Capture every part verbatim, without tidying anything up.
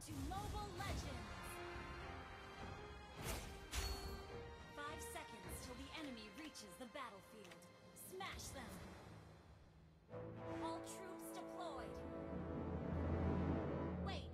to Mobile Legends! Five seconds till the enemy reaches the battlefield. Smash them! All troops deployed! Wait!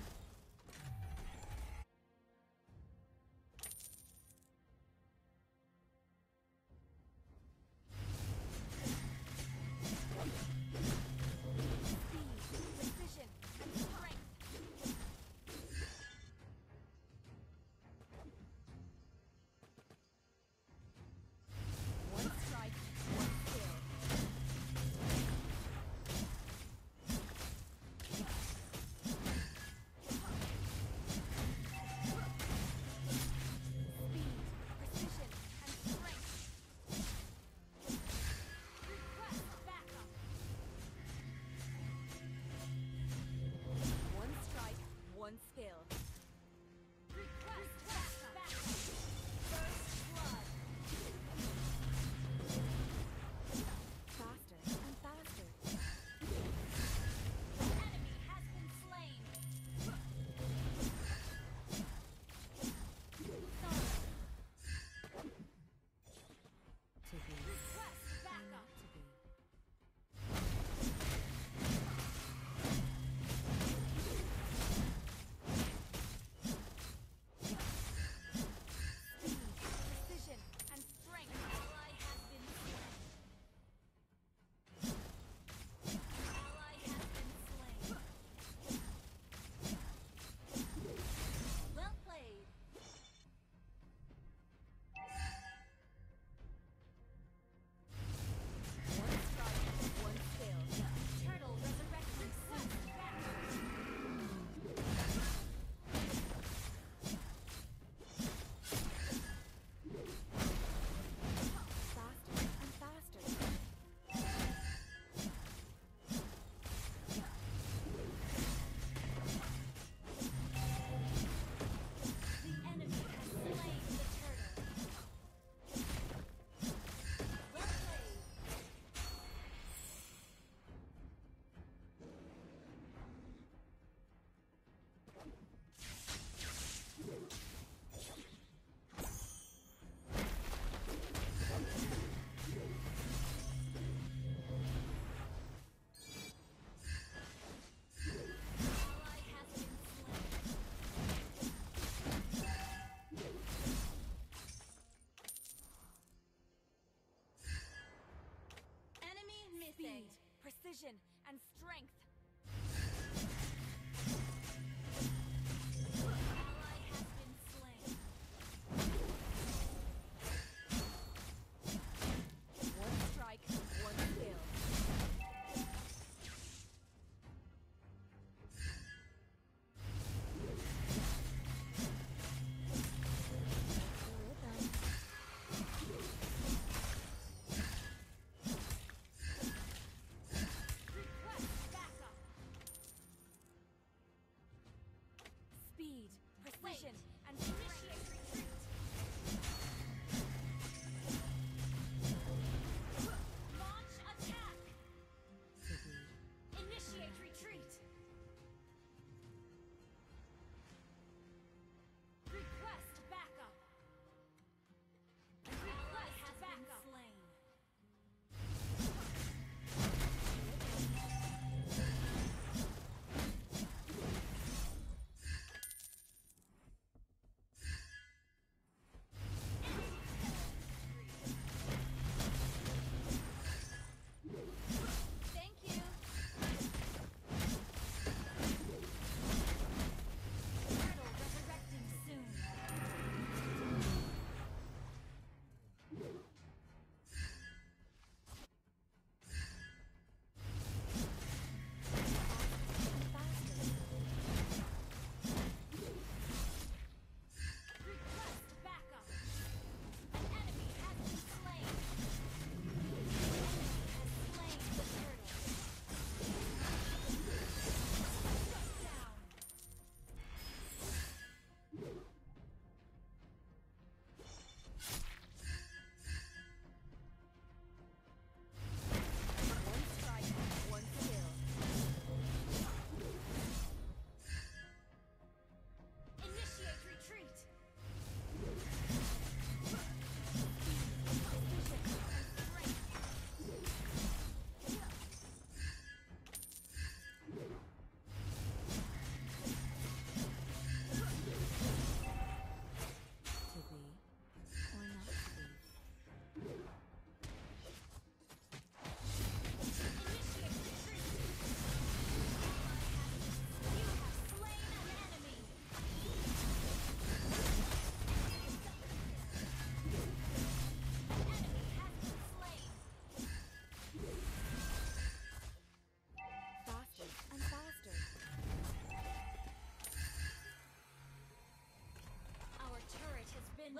Precision and strength. One strike, one kill.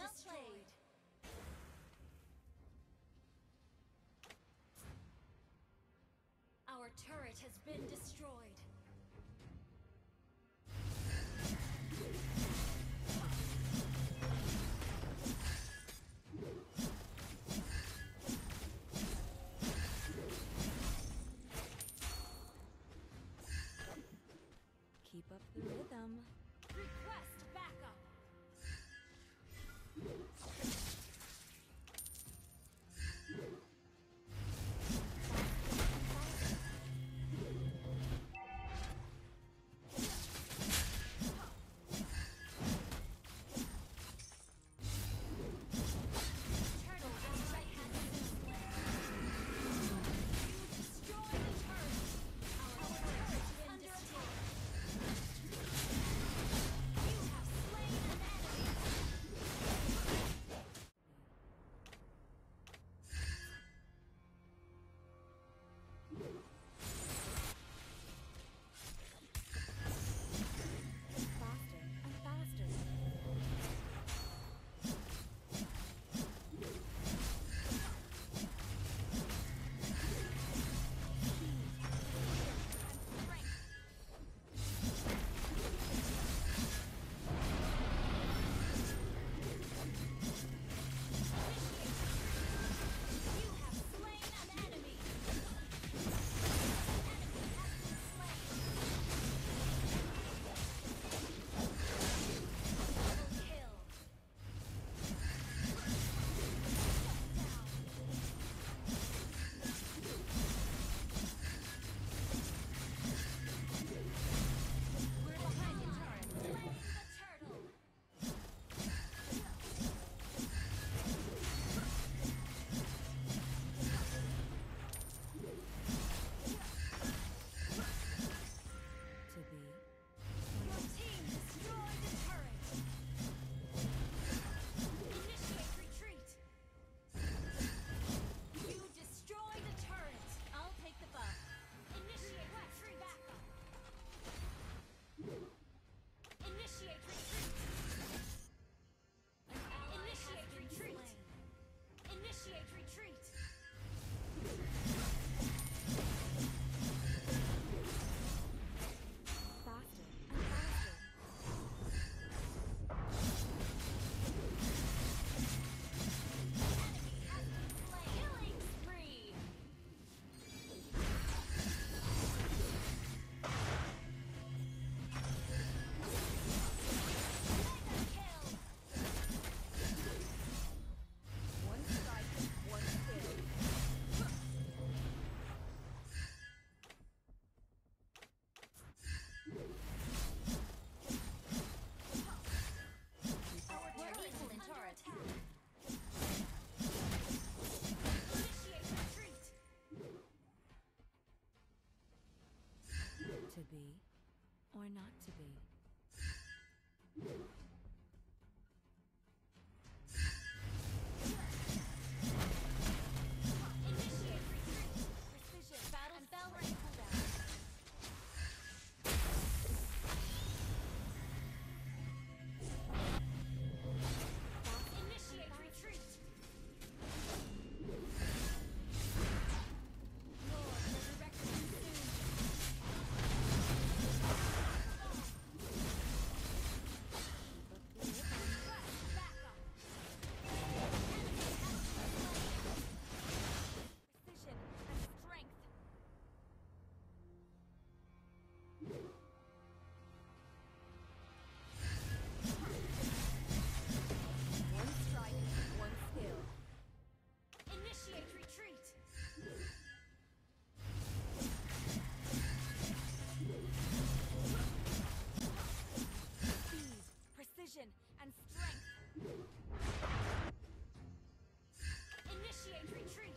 destroyed. Our turret has been destroyed. Keep up the rhythm. Request backup. Turtle ally has been slain. You destroy the turret. Our turret is under attack. You have slain an enemy. Faster and faster. You have slain an enemy. An enemy has been slain. Double kill. We're behind the turret. Slaying the turtle. To be. Your team destroyed the turret. Initiate retreat. You destroyed the turret. I'll take the buff. Initiate retreat. Backup. Initiate retreat. An ally Initiate retreat. Initiate retreat. Faster and faster. Enemy has been slain. Killing spree. Mega kill. One strike, one kill. Our turret is under attack. Initiate retreat. To be or not to be. Initiate retreat. Precision. Battle spell and cooldown. Initiate retreat. Lord, resurrect him soon. Request backup. Enemy has been slain. Precision and strength. One strike, one skill. Initiate retreat. Speed, precision, and strength. Initiate retreat.